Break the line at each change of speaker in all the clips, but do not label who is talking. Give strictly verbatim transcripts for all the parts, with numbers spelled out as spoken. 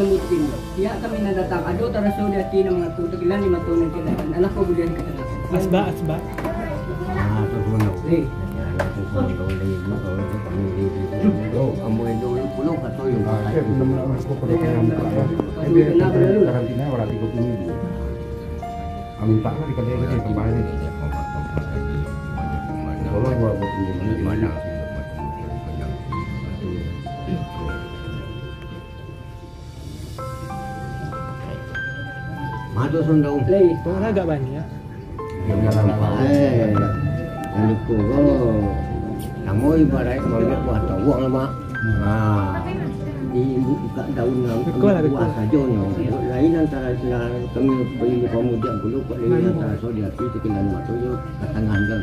namutin mo. Kaya kami nadatang ado taraso di ati ng mga tutag ilan ni matunan sila. Anak ko bulian ka na.
Asba, asba.
Ah, susunod.
Eh,
Susunod ulit mo. Oh, amoy dulu pulau atau yung
Saya belum melakukan karantina berarti kau tunggu. Amin tak lah dikatakan dia kembali. Kalau gua buat pinjaman di mana?
Madu sundau.
lay.
Kung agak banyak.
Yang nampak.
Eh, yang ko namoy barai boleh buat tawak lama. Ah, di buka daun yang buat saja nyo. Lain antara kami beli pemuda dulu kok lain antara so dia tu kekilan waktu yo katangan kan.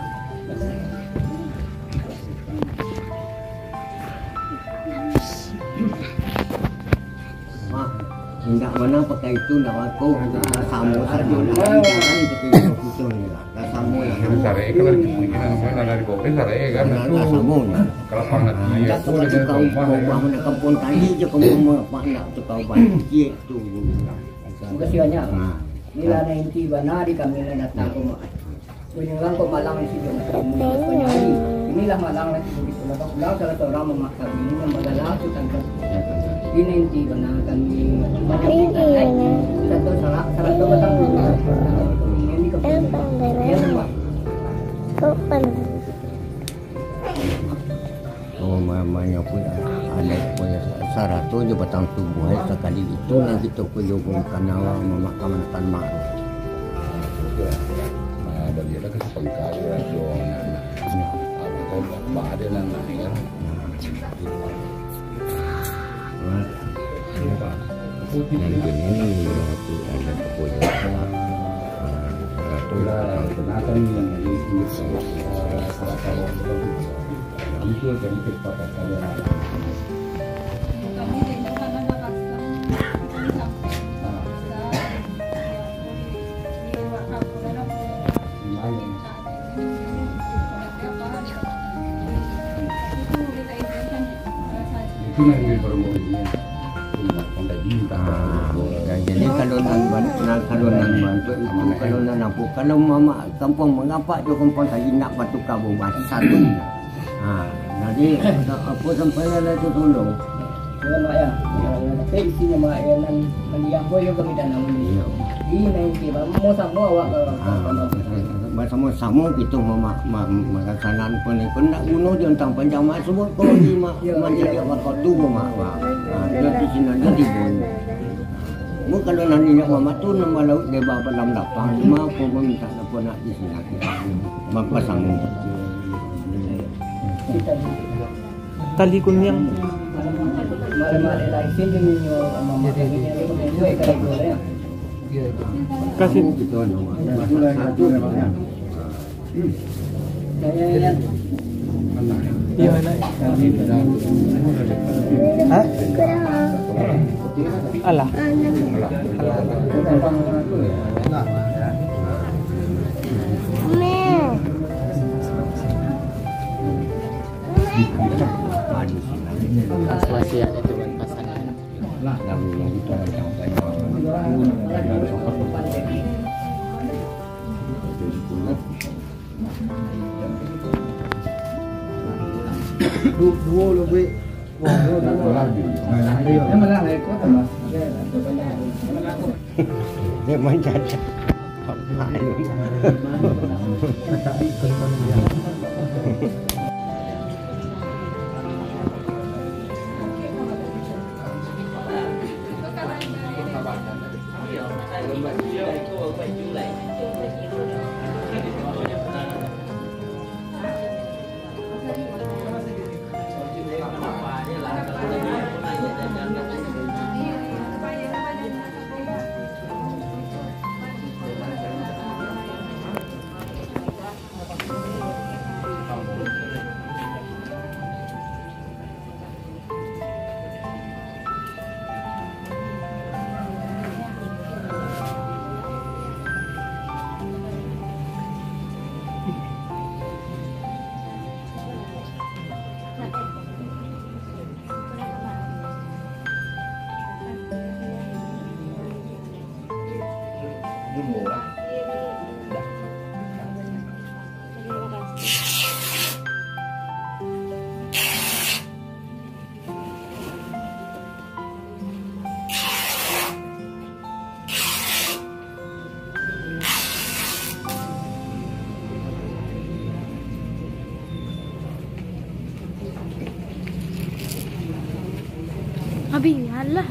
Mak, tidak mana pakai itu nak aku samu saja dah. Ini kekilan itu ni lah. Samu yang
Sare kan bikinan mana dari kopi sare kan.
samu.
Kalau pangat dia
Aku nak kau kau bangun kampung tadi je kau mau apa nak tu kau banjir tu.
Makasih banyak.
Ha.
Nila na inti bana di kami na datang ko ma. Kunya lang ko malang si Jong. Kunyari. Inilah malang na si Jong. Kalau pulang salah seorang memaksa ini yang magalah tu tangkap. Ini inti bana kami banyak kita. Satu salah salah tu batang. Ini ke. Ya semua.
Oh mamanya pun ada punya sarato je batang tubuh hai sekali itu yang kita kuyung kanawa memakamankan mak.
Nah, bagi dia ke sepengkal ya jo anak. Apa kau buat ada lah nak kan.
Yang ini aku ada kepunyaan.
Itulah kenakan yang ini salah satu itu jadi kepada kalian.
Kami din naman nakakasama. Kami sampai.
Itu yang bermobilnya.
Ah, jadi kalau nan nak kalau nan bantu itu kalau nan apa kalau mama kampung mengapa tu kampung tadi nak batu kabung masih satu. Ah, jadi apa sampai lah tu tolong.
Kaya maya. Tapi isinya maya nan maniyang ko yung kami tanam ni. Ini na inti ba mo sa mo awak ka.
Bersama-sama kita mama melaksanakan pun pun nak bunuh dia tentang panjang mak sebut kau di mak menjadi apa tu mak mak. Jadi sini jadi bunuh. Mu kalau nanti nak mama tu nama laut dia bawa dalam lapang cuma aku pun minta apa nak di sini kita. Mak pasang.
Tali kunyang.
Malam-malam lain sini ninyo mama ini dia ko ninyo ay kay ko ya.
Kasih.
Kita nama.
Kaya yan.
Iya anak. Hah? Alah. Wasiat itu pasangan.
Lah, lalu yang kita sampai.
Dua lebih. Wah, dua lagi. Yang mana lagi kau tambah?
Dia main caca.
Abi, halah.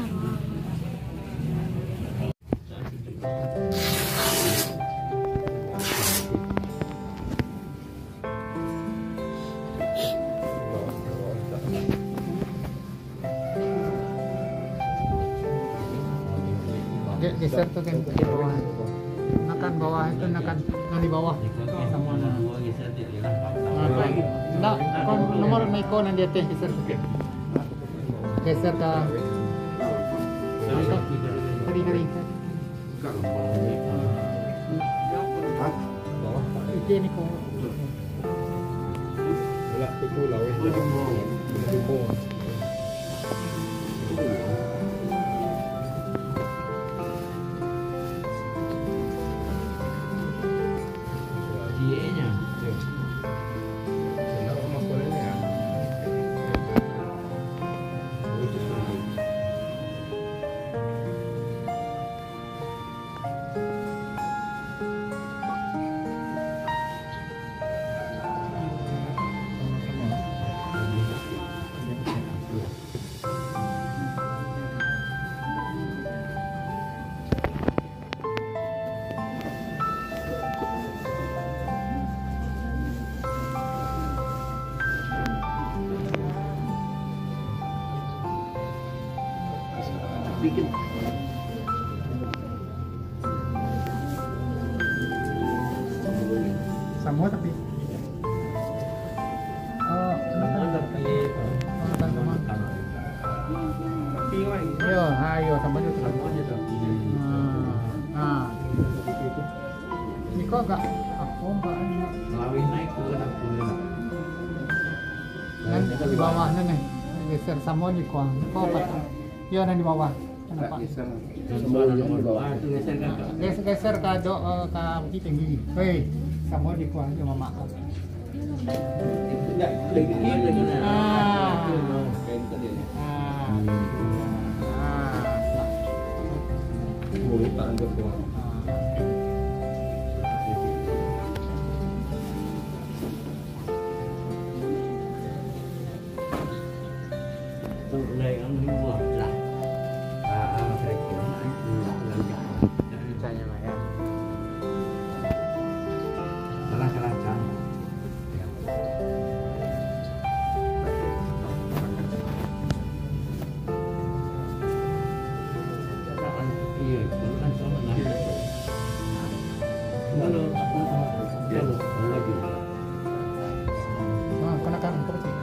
Geser tuh kan di bawah. Nakan bawah itu nakan yang di bawah. Sama na. Nah, kon nomor Miko nanti atas geser sikit. Geser ke kiri kiri. Itu ni kau.
Wala itu lawe. Itu.
Bikin
Semua tapi oh, ayo, ayo sama aja tuh. Nah, ini kok gak aku mbak
lawin naik ke aku
Nan di bawah nih, geser sama di kuang. Kok apa? Iya, nan di bawah. Kenapa? Geser geser ke do ke bukit tinggi. Hei, sama di kuang cuma makan. Ah.
Mulut tak anggap kuat.
Đây ông đi mua lại à phải kiểu lại lần cả
Saya mah ya.
salah salah kan iya itu kan sama dengan lalu ya lu lagi
Ah, kena kan kau sih.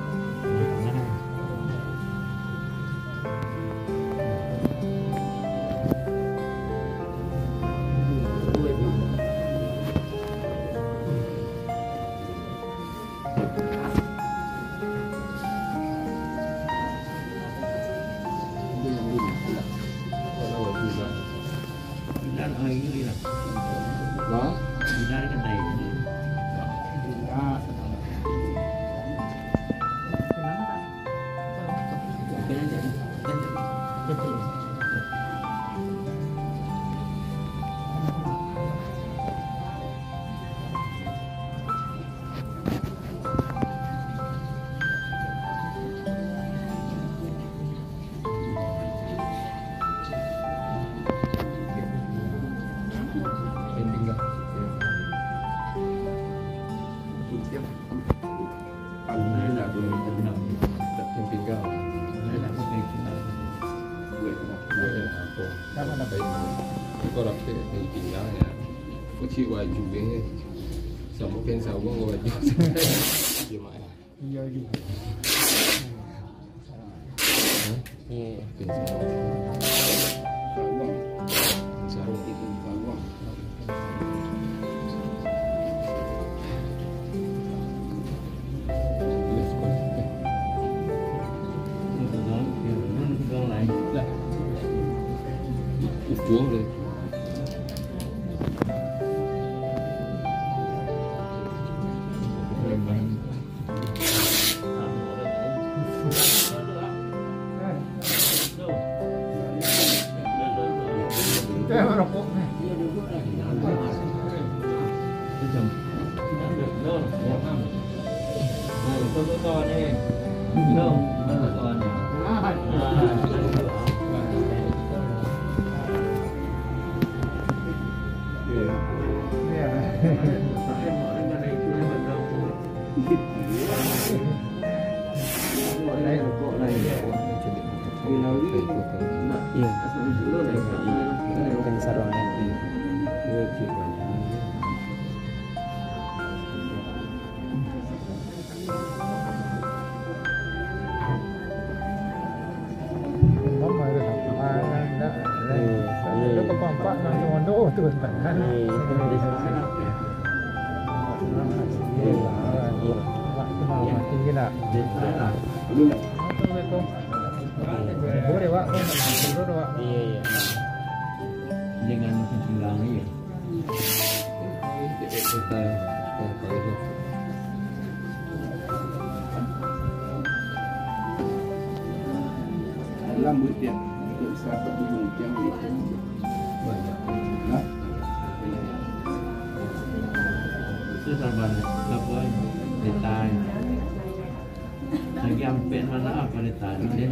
dan ai ini lah
Wah,
dari kan dari
Ah,
kena jadi
betul.
penting tak? Paling nak dulu tak penting kau. Buat buat apa?
Dapat dapat.
Kau dapat penting ya. Kau cium baju ni. Sama kan sama kau baju. Gimana?
Iya iya.
Iya. Sarung. Sarung itu sarung. Ufuh deh.
Saya merokok nih.
to to to đi đâu to nhỉ.
Lain.
Iya. Bukan sarungan.
Mama ada apa? Anda. Ada kepampak nang mondo tu kan. Mati gila. Assalamualaikum. Boleh Pak. Boleh Pak.
Iya iya. Jangan sembilan ya.
Lambut dia untuk satu ujung tiang itu. Nah,
Itu sahabat apa? Detain. Lagi ampen mana apa detain dia?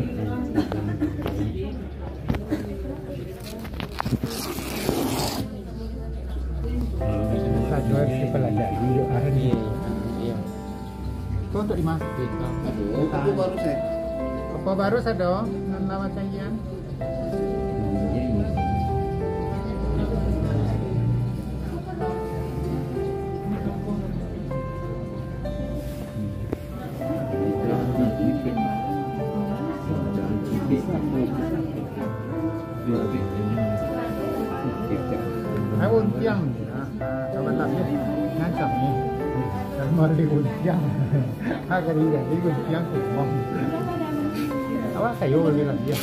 Satu hari pelajari hari ni.
Iya.
Kau untuk dimasukin.
aduh, aku baru saya.
Apa baru sado? Nama cahian. Hai untiang. Kawan lagi ngancam ni. Kamar di untiang. Agak dia di untiang tu. Awak kayu bilang dia.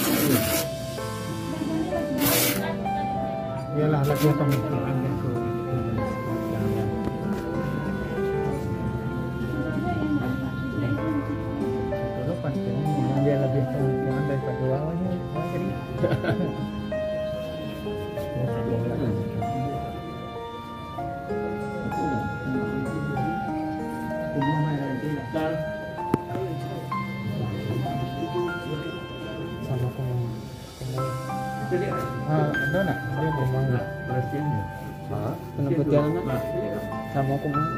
Ialah lagi pemikiran dan tu. Kalau penting dia lebih pemikiran daripada awaknya. Jadi. Sama kamu. Ah, ada nak? Dia memang
Berasnya.
ah,
Penempatan anak. Sama aku mah.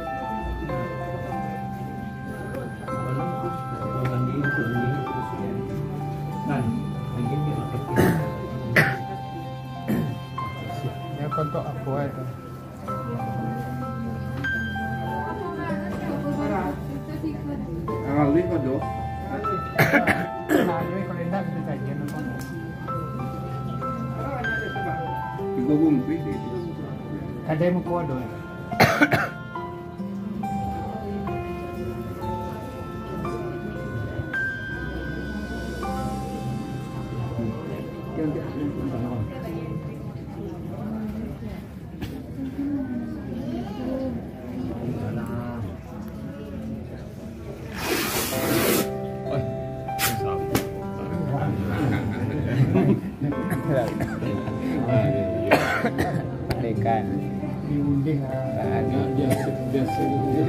Orang ini ini. Kan, lagi ni apa?
ya kontok aku itu.
Ah, lihat tu.
Nah, ini kalau tidak bisa cahian apa?
Tiga bungkus itu.
Ada yang mau ada.
Dekan.
Diunding
Ada
Biasa biasa.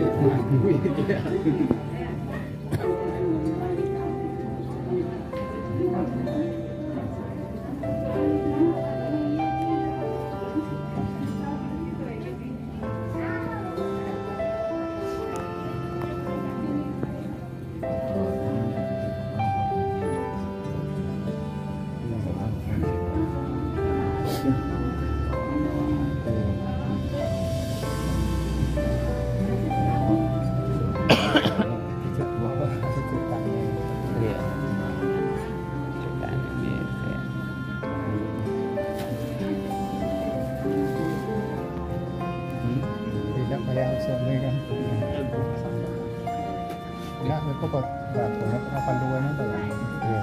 Iya. Dekan dia.
tidak payah suami kan. Tidak, aku kok batu apa luar nanti ya. Iya.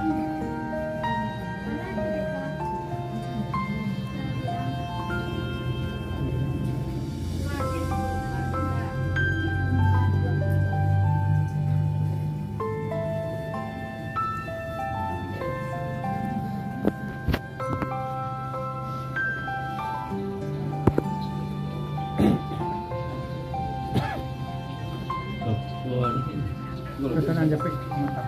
Pesanan japik mantap.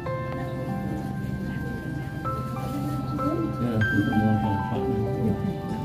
Ya, sudah mau sampai.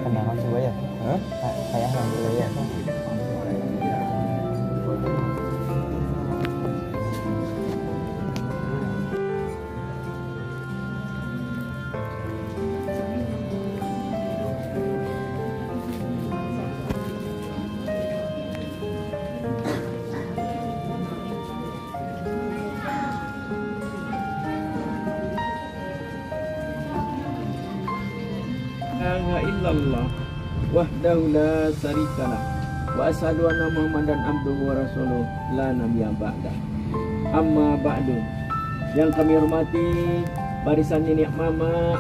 Kenapa sih ya? Hah? Saya ngambil ya.
La ilaha illallah wahdahu la syarikalah wa asyhadu anna muhammadan abduhu wa rasuluh la nabiyya ba'da. Amma ba'du. Yang kami hormati barisan nenek mama,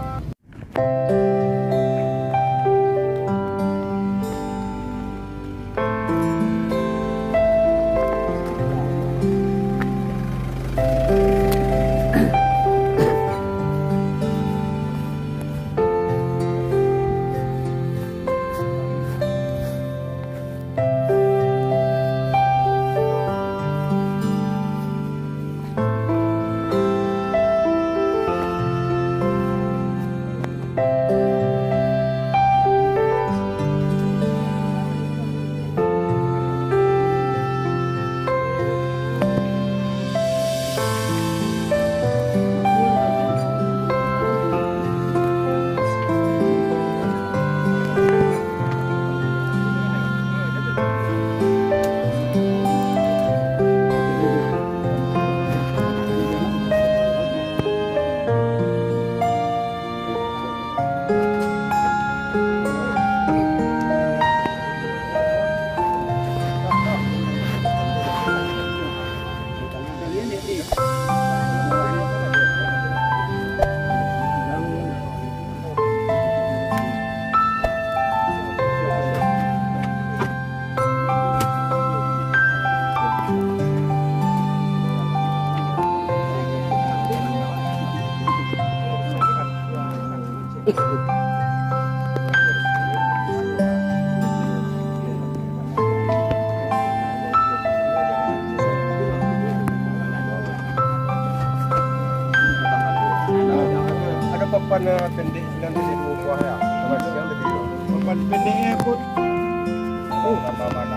Ada papan pendek sembilan puluh ribu buah ya. Sama siang lagi. Papan pendeknya pun. Oh, apa mana?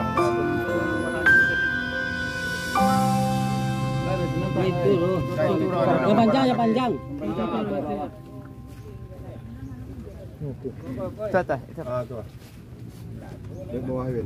itu loh.
Yang panjang, yang panjang. Itu atas, itu.
Ah, tu. Dia bawah Win.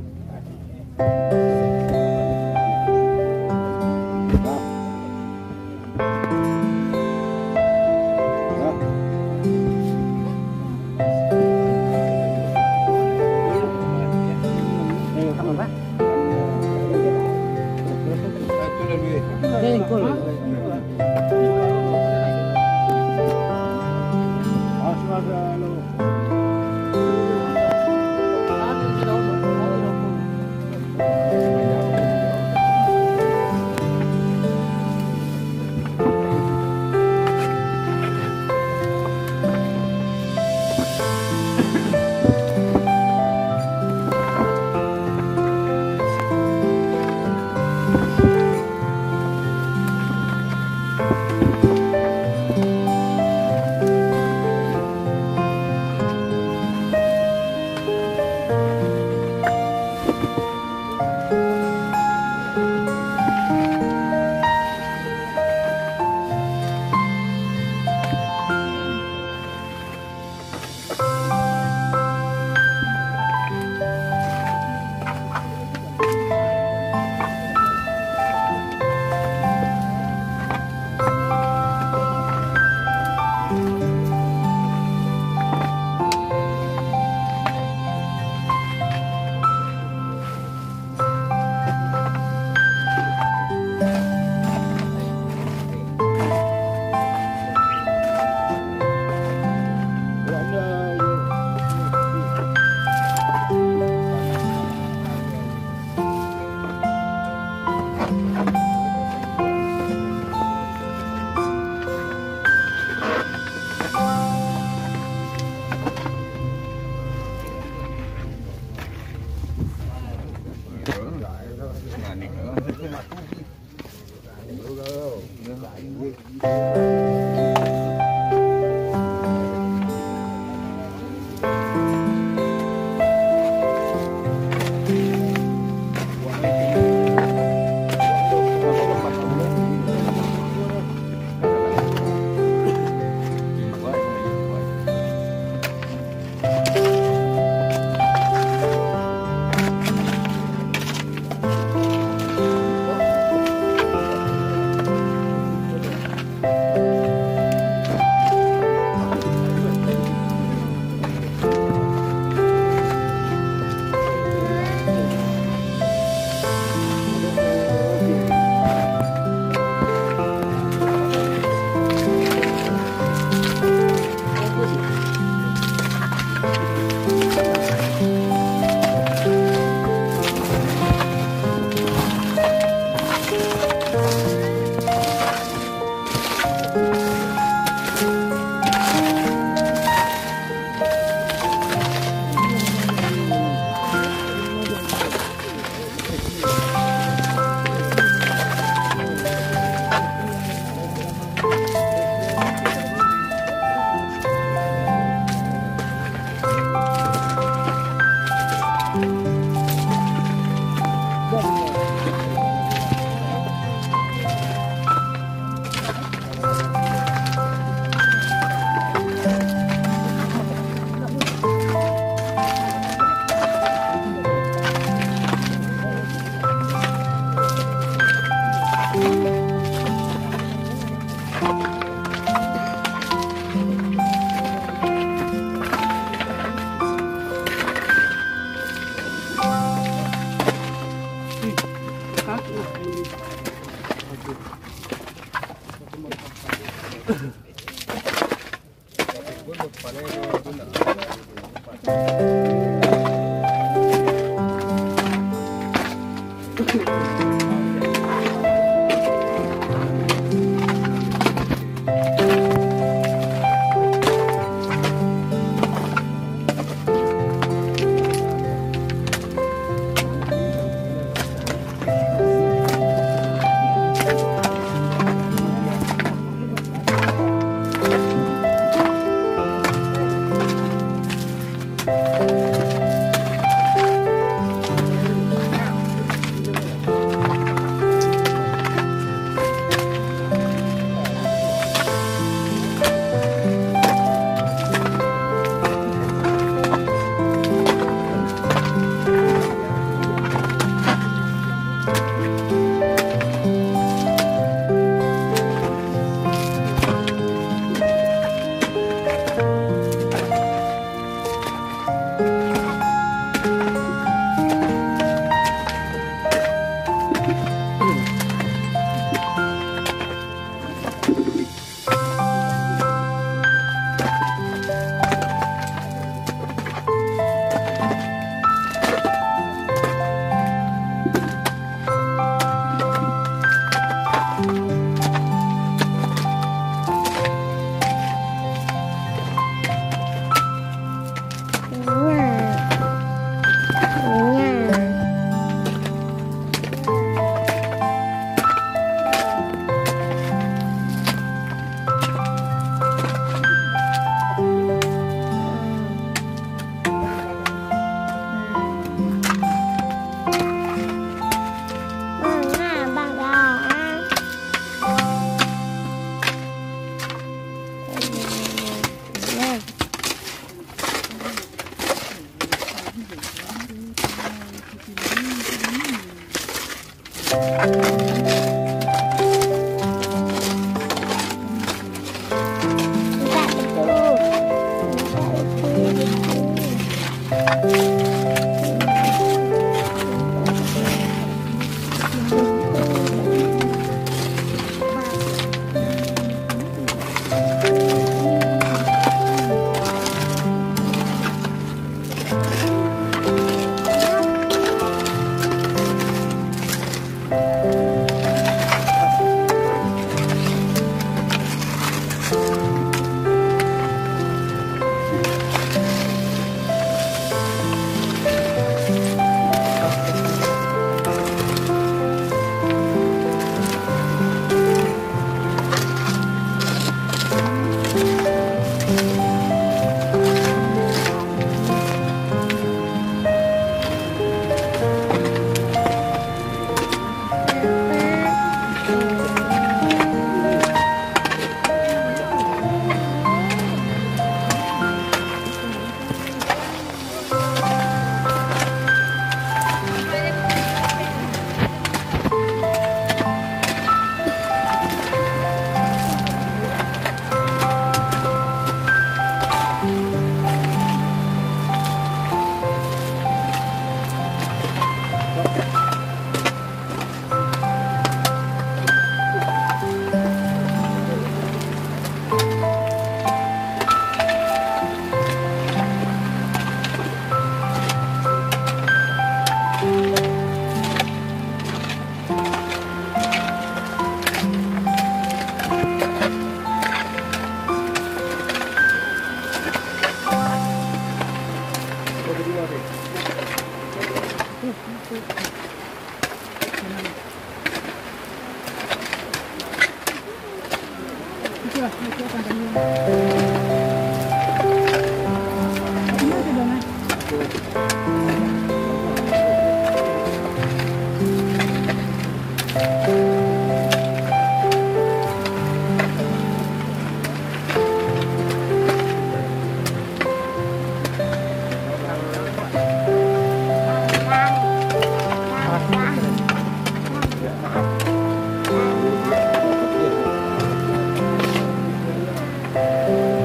Bye.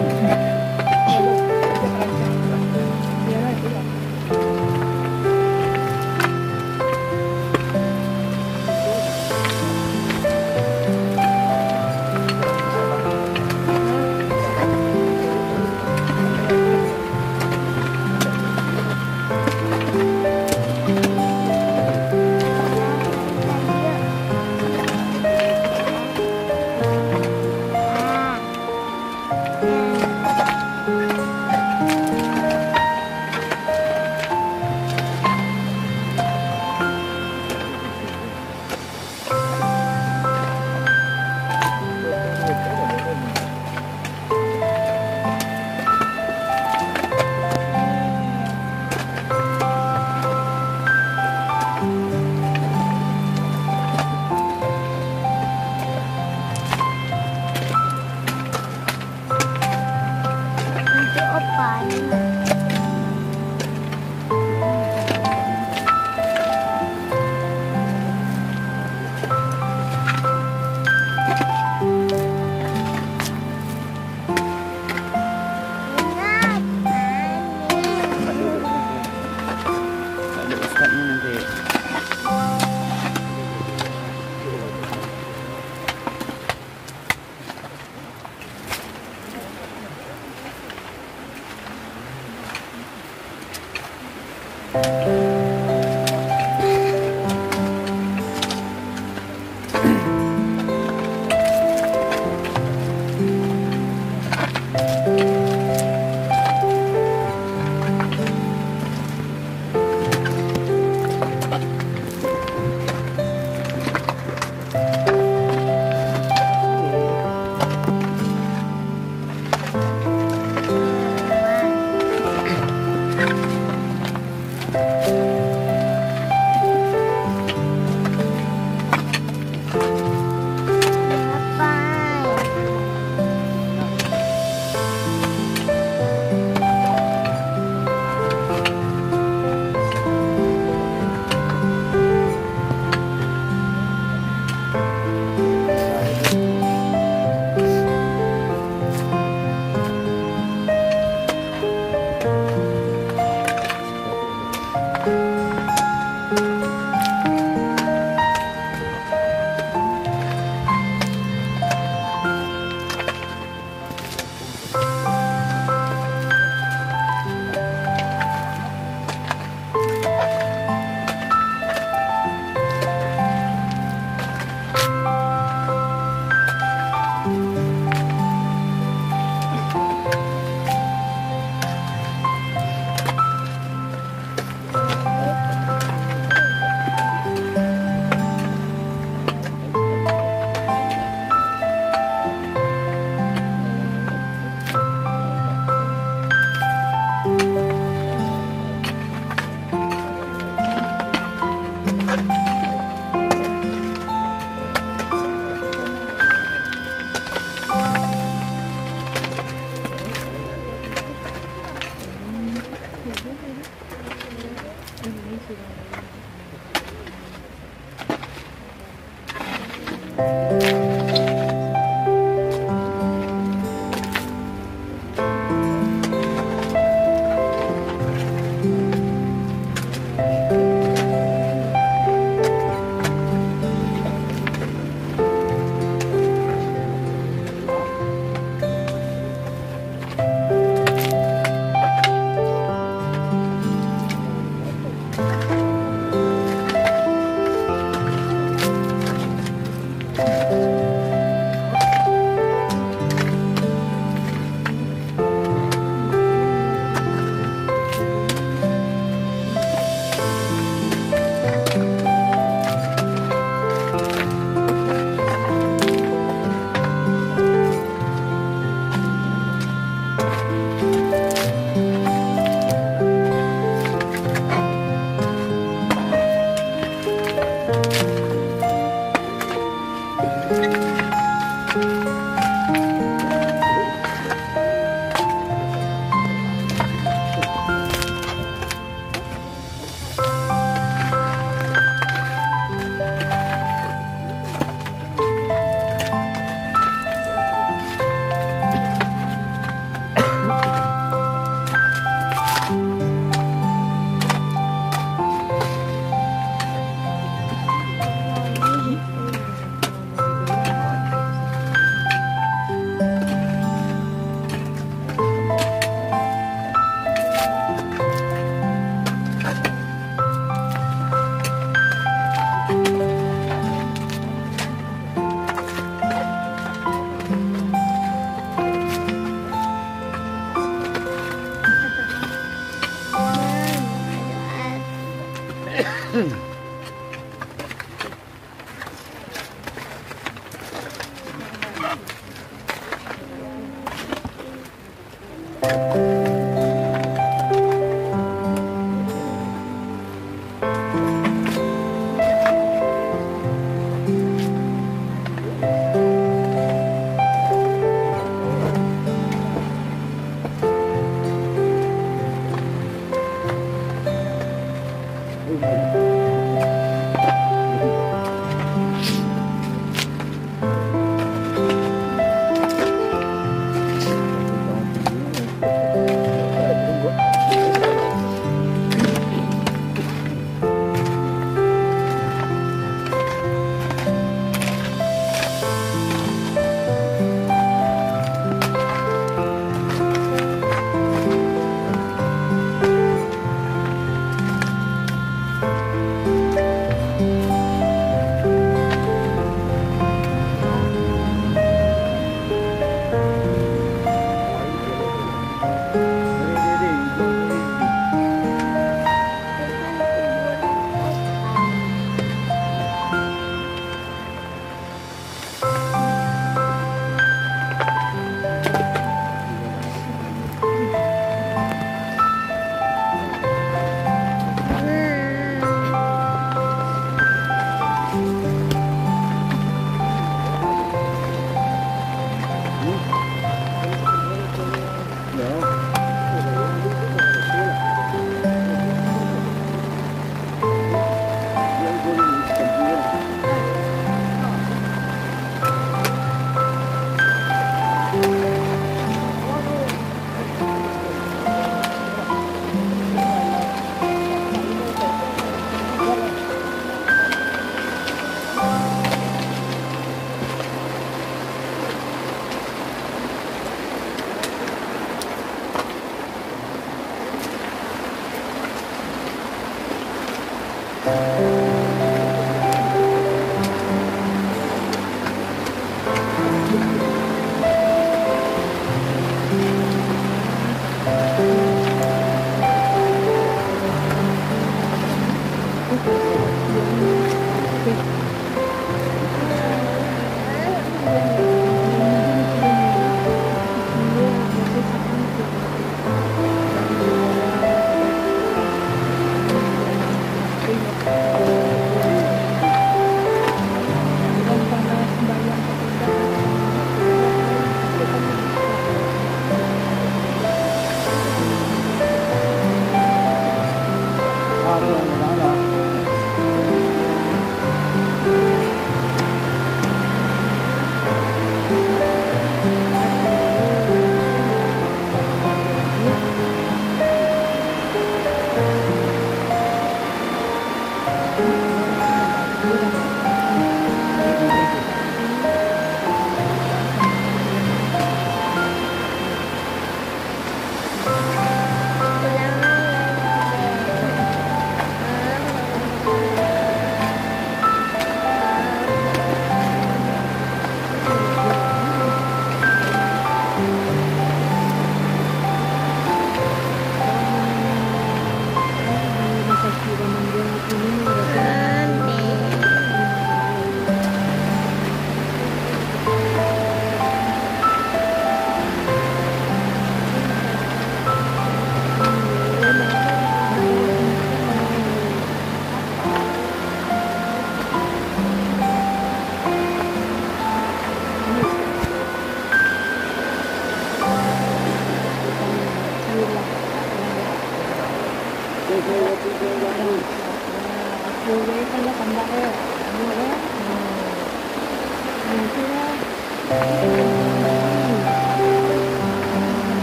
Thank you.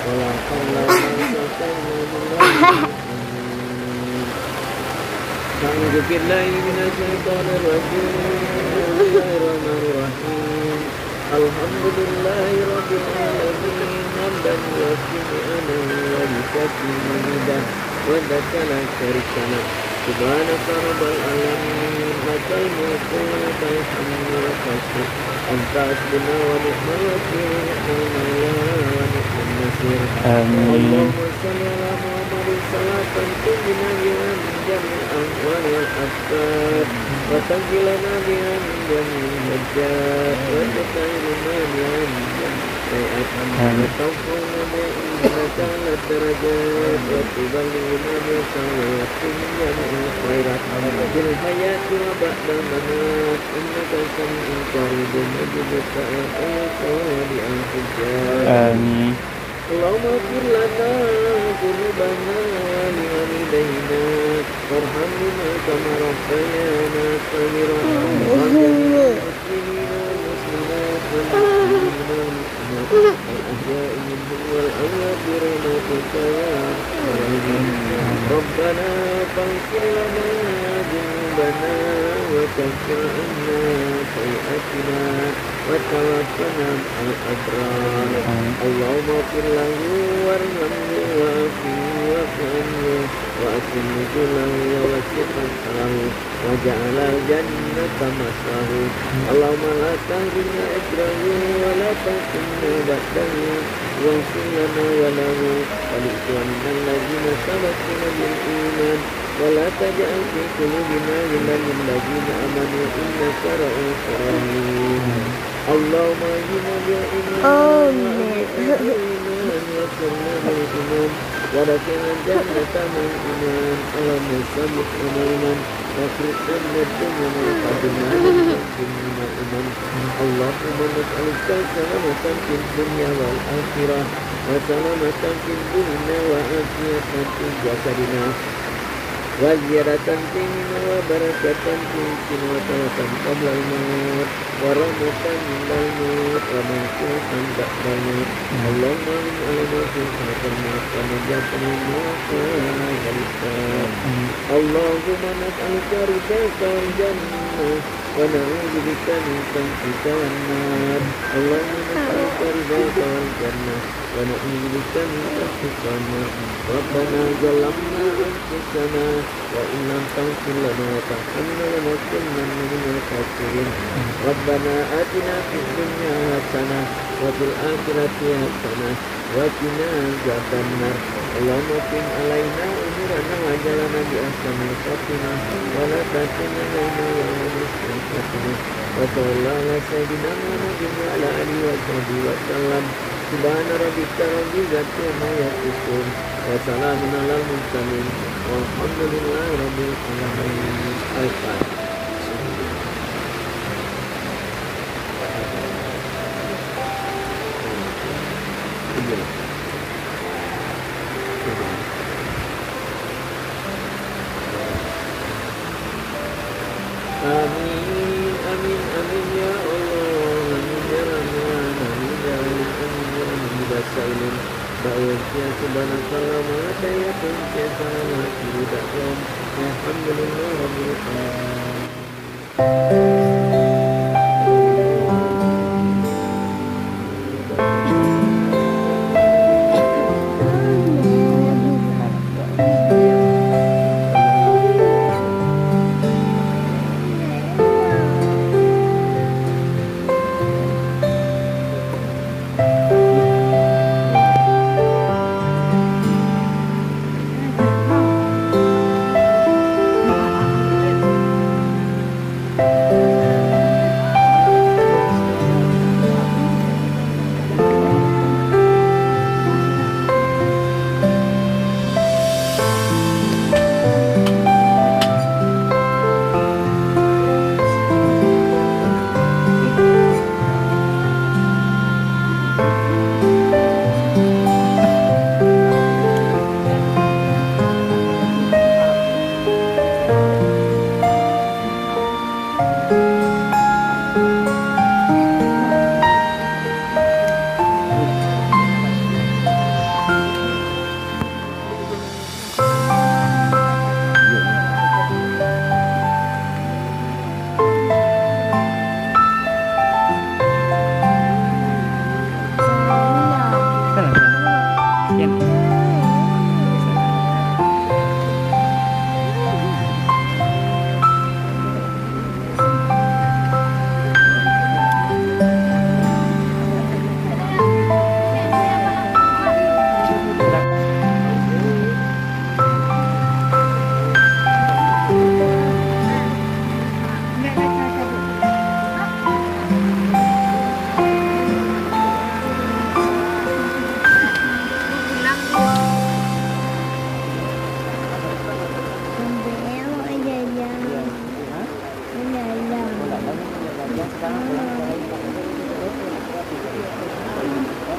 ولا حول ولا قوة إلا بالله. أعوذ بالله من الشيطان الرجيم. بسم الله الرحمن الرحيم. الحمد لله رب العالمين حمدا يوفي نعمه ويكفي مزيدا وحدك لا شريك له سبحانك رب العالمين لك الملك ولك الحمد ولك الشكر أنت حسبنا ونعم الوكيل نعم المولى ونعم النصير. اللهم صل على محمد صلاة تنجينا بها من جميع الأهوال والأفكار وتنجلنا بها من جميع الهجات وتطهرنا بها من جميع السيئات وتغفرنا بإنك على الدرجات وتبلغنا بصلوات من جميع الخيرات في الحياة وبعد الممات إنك سميع قريب مجيب الدعوات والحجات. آمين. اللهم اغفر لنا ذنوبنا ولوالدينا وارحمنا كما ربيانا صغيرا وجميع المسلمين والمسلمات والمؤمنين والمؤمنات الأحياء منهم والأموات برحمتك يا أرحم الراحمين. ربنا فاغفر لنا ذنوبنا وكفر عنا سيئاتنا وتوفنا مع الأبرار. اللهم اغفر له وارحمه وعافه واعف عنه وأكرم نزله ووسع له وجعل الجنة مسواه. اللهم لا تحرمنا أجره ولا تفتنا بعده واغفر لنا وله ولإخواننا الذين سبقونا بالإيمان ولا تجعل في قلوبنا غلا للذين آمنوا إنك رؤوف رحيم. اللهم اهدنا بالإيمان وأهدنا وصلنا بالإيمان ودخلنا الجنة مع الإيمان. اللهم ثبت أمرنا واخرج عنا الدنيا ما قدمنا من الإيمان. اللهم نسألك سلامة في الدنيا والآخرة وسلامة في الدنيا وعافية في جسدنا وزيادة فينا وبركة فينا وتوبة قبل الموت ورحمة عند الموت ومغفرة بعد الموت. اللهم من علينا في ساعة الموت ونجاة من الموت والإسلام. اللهم نسألك رضاك والجنة ونعوذ بك من سخطك والنار. اللهم نسألك رضاك والجنة ونعوذ بك من سخطك والنار. ربنا ظلمنا أنفسنا وإن لم تغفر لنا وترحمنا لنكونن من الخاسرين. ربنا آتنا في الدنيا حسنة وفي الآخرة حسنة وقنا عذاب النار. اللهم اقم علينا أمورنا وأجلنا بأحسن الخاتمة ولا تكن علينا يوم القيامة. وصلى الله على سيدنا محمد وعلى آله وصحبه وسلم. سبحان ربك رب العزة عما يصفون وسلام على المرسلين والحمد لله رب العالمين. الفاتحة. Amin, amin, amin ya Allah, amin ya Rahman, amin ya Rahim, amin ya Rahim, bidasailin, ba'udnya subhanakallah, ma'atayatun, syaitanah, kirudakum, alhamdulillah, rabbil alamin. Thank you.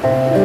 Amin.